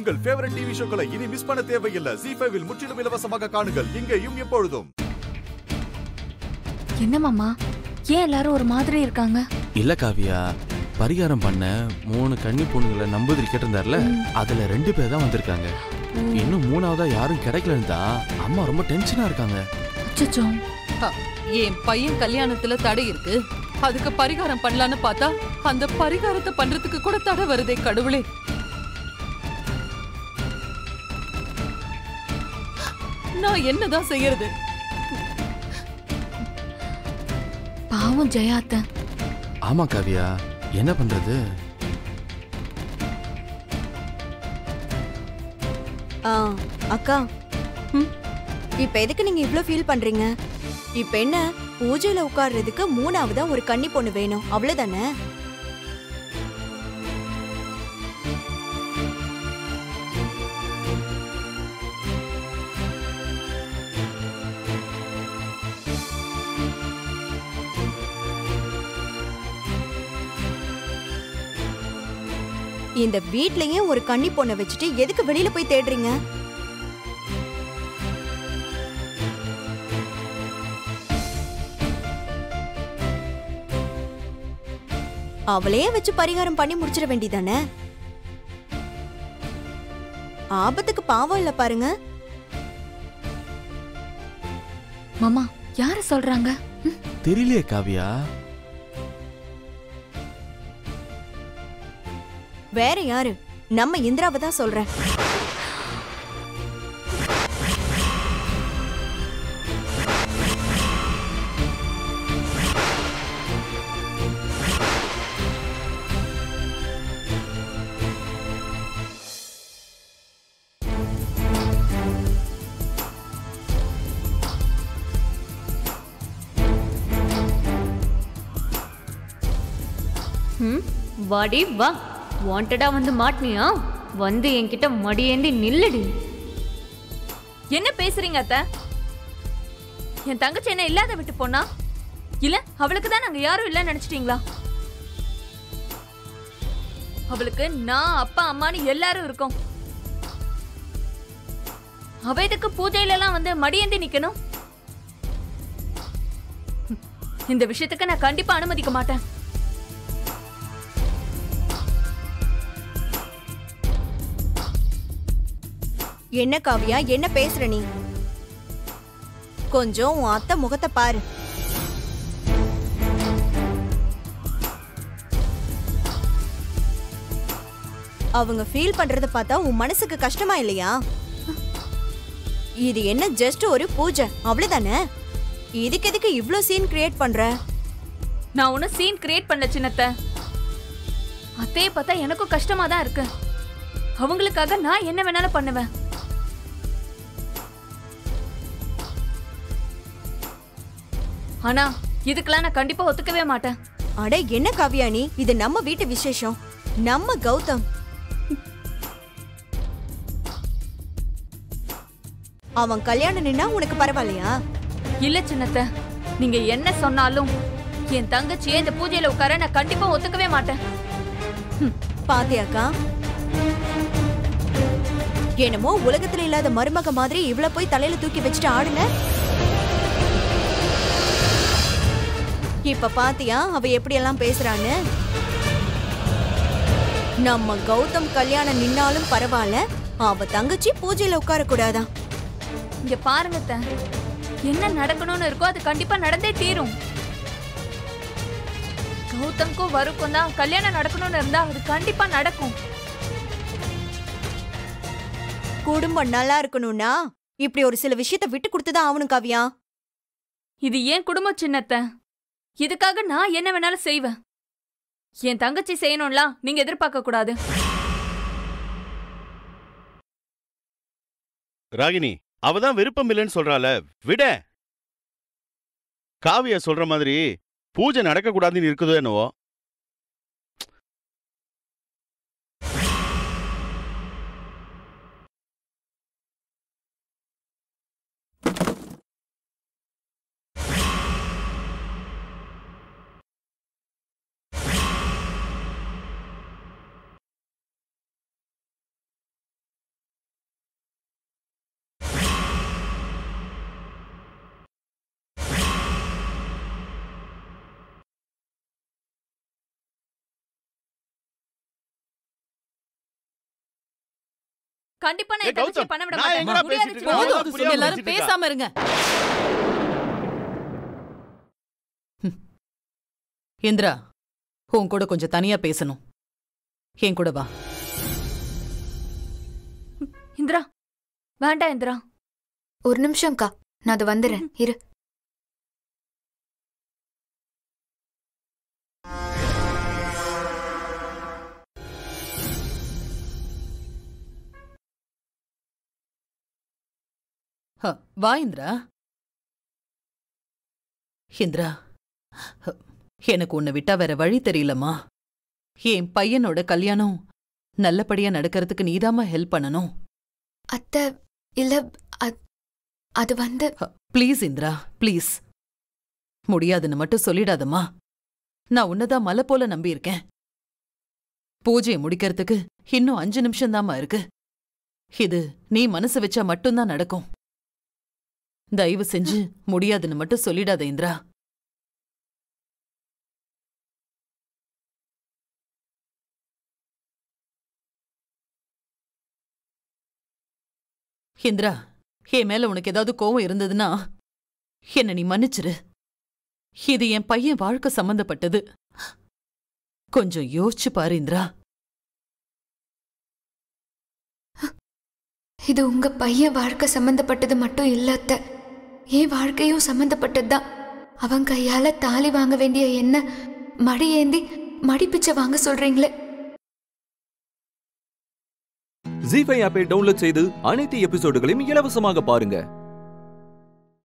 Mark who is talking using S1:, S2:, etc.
S1: உங்கள் favourite TV ஷோக்களை இனி miss பண்ண தேவையில்லை. ஜீ5 இல் முற்றிலும் இலவசமாக காணுங்கள். இங்கேயும் எப்பொழுதும்.
S2: என்ன மாமா, ஏன் எல்லாரும் ஒரு மாதிரி இருக்காங்க?
S3: இல்ல காவியா, பரிகாரம் பண்ண 3 கன்னி பொண்ணுங்களை நம்பூதிரி கேட்டிருந்தார்ல, அதுல 2 பேர் தான் வந்திருக்காங்க. இன்னும் 3ஆவதா யாரும் கிடைக்கலன்னு தான் அம்மா ரொம்ப டென்ஷனா இருக்காங்க.
S2: அச்சச்சோ,
S4: என் பையன் கல்யாணத்துல தடை இருக்கு, அதுக்கு பரிகாரம் பண்ணலான்னு பார்த்தா அந்த பரிகாரத்தை பண்றதுக்கு கூட தடை வருதே கடவுளே. நான் என்னதான் செய்யறது?
S2: பாவம் ஜெயாத்த.
S3: ஆமா காவியா, என்ன பண்றது?
S5: அக்கா, இப்ப எதுக்கு நீங்க இவ்ளோ ஃபீல் பண்றீங்க? இப்ப என்ன, பூஜையில உட்கார்றதுக்கு 3ஆவதா ஒரு கன்னி பொண்ணு வேணும், அவ்வளவுதானே? இந்த வீட்லயே ஒரு கன்னி பொண்ணை வச்சுட்டு எதுக்கு வெளியில போய் தேடுறீங்க? அவளையே வச்சு பரிகாரம் பண்ணி முடிச்சிட வேண்டியதானே? ஆபத்துக்கு பாவம் இல்ல பாருங்க.
S2: மாமா, யார சொல்றாங்க?
S3: தெரியலையே காவியா.
S5: வேற யாரு? நம்ம இந்திராவை தான் சொல்றேன்.
S6: வாடி வா, வாண்டடா வந்து மாட்டினியா? வந்து என்கிட்ட மடியேந்தி நில்லுடி.
S2: என்ன பேசுறீங்க அத்தை? என் தங்கச்சி என்ன இல்லாத விட்டு போனா? இல்ல அவளுக்கு தான் நாங்க யாரும் இல்ல நினைச்சிட்டீங்களா? அவளுக்கு நான், அப்பா, அம்மான்னு எல்லாரும் இருக்கோம். அவ இதுக்கு பூஜையில எல்லாம் வந்து மடியேந்தி நிக்கணும்? இந்த விஷயத்துக்கு நான் கண்டிப்பா அனுமதிக்க மாட்டேன்.
S5: என்ன காவியா, என்ன பேசுற நீ? கொஞ்சம் உன் அத்தை முகத்தை பாரு. அவங்க ஃபீல் பண்றத பார்த்தா உன் மனசுக்கு கஷ்டமா இல்லையா? இது என்ன ஜஸ்ட் ஒரு பூஜை, அவ்வளவுதானே? இதுக்கு எதுக்கு இவ்ளோ சீன் கிரியேட் பண்ற?
S2: நான் ஒன்னும் சீன் கிரியேட் பண்ணல சின்னத்த. அத்தையை பார்த்தா எனக்கும் கஷ்டமா தான் இருக்கு. அவங்களுக்காக நான் என்ன வேணாலும் பண்ணுவேன். ஆனா இதுக்கெல்லாம் நான் கண்டிப்பா ஒத்துக்கவே மாட்டேன்.
S5: அட என்ன காவியா நீ, இது நம்ம வீட்டு விசேஷம், நம்ம கௌதம். அவன் கல்யாணம் நின்னா உனக்கு பரவாயில்லையா?
S2: இல்ல சின்னத்த, நீங்க என்ன சொன்னாலும் என் தங்கச்சியை இந்த பூஜையில உட்கார நான் கண்டிப்பா ஒத்துக்கவே மாட்டேன்.
S5: பாத்தியாக்கா, என்னமோ உலகத்துல இல்லாத மருமக மாதிரி இவ்வளவு போய் தலையில தூக்கி வச்சுட்டு ஆடுன. இப்ப பாத்தியா அவ எப்படி எல்லாம் பேசுறான்னு? நம்ம கௌதம் கல்யாணம் நின்னாலும் பரவாயில்ல, அவ தங்கச்சி பூஜையில உட்கார கூடாதா?
S2: இங்க பாருங்க அத்தை, என்ன நடக்கணும்னு இருக்கோ அது கண்டிப்பா நடந்தே தீரும். கௌதம்க்கும் வருக்கும் தான் கல்யாணம் நடக்கணும்னு இருந்தா அது கண்டிப்பா நடக்கும்.
S5: குடும்பம் நல்லா இருக்கணும்னா இப்படி ஒரு சில விஷயத்த விட்டு கொடுத்துதான் ஆகணும் காவியா.
S2: இது ஏன் குடும்பம் சின்னத்த, இதுக்காக நான் என்ன வேணாலும் செய்வேன். என் தங்கச்சி செய்யணும்லாம் நீங்க எதிர்பார்க்க கூடாது.
S7: ராகினி, அவதான் விருப்பம் இல்லைன்னு சொல்றாள, விட. காவியா சொல்ற மாதிரி பூஜை நடக்க கூடாதுன்னு இருக்குதோ என்னவோ.
S2: கண்டிப்பா நான்
S7: ஏய்,
S2: என் தங்கச்சியை
S7: கௌதம்,
S2: பண்ண விட
S7: நான்
S2: மாட்டேன்.
S7: எங்கடா
S2: முடியாது
S7: பேசிட்டு
S2: சின்ன.
S7: இருக்கேன்?
S4: போதும்,
S7: புரியாம
S4: எல்லாரும்
S7: பேசிட்டு இருக்கா?
S4: பேசாம இருங்க. இந்திரா, உன் கூட கொஞ்சம் தனியா பேசணும். என் கூட வா.
S2: இந்திரா வேண்டாம் இந்திரா.
S8: ஒரு நிமிஷம்க்கா, நான் அது வந்துடுறேன் இரு.
S4: வா இந்திரா. இந்திரா, எனக்கு உன்னை விட்டா வேற வழி தெரியலம்மா. என் பையனோட கல்யாணம் நல்லபடியா நடக்கிறதுக்கு நீதாம்மா ஹெல்ப் பண்ணணும்.
S8: அத்தை, இல்ல அது வந்து
S4: ப்ளீஸ் இந்திரா, ப்ளீஸ். முடியாதுன்னு மட்டும் சொல்லிடாதம்மா. நான் உன்னதான் மலை போல நம்பியிருக்கேன். பூஜையை முடிக்கிறதுக்கு இன்னும் 5 நிமிஷம்தாம்மா இருக்கு. இது நீ மனசு வச்சா மட்டும்தான் நடக்கும். தயவு செஞ்சு முடியாதுன்னு மட்டும் சொல்லிடாத இந்திரா. இந்திரா, என் மேல உனக்கு ஏதாவது கோவம் இருந்ததுன்னா என்ன நீ மன்னிச்சிரு. இது என் பையன் வாழ்க்கை சம்பந்தப்பட்டது. கொஞ்சம் யோசிச்சு பாரு இந்திரா.
S8: இது உங்க பையன் வாழ்க்கை சம்பந்தப்பட்டது மட்டும் இல்ல அத்தை, என் வாழ்க்கையும் சம்பந்தப்பட்டதுதான். அவன் கையால தாலி வாங்க வேண்டிய என்ன மடியேந்தி மடிப்பிச்சை வாங்க சொல்றீங்களே.
S9: ஜீ5 ஆப்பை டவுன்லோட் செய்து அனைத்து எபிசோடுகளையும் இலவசமாக பாருங்க.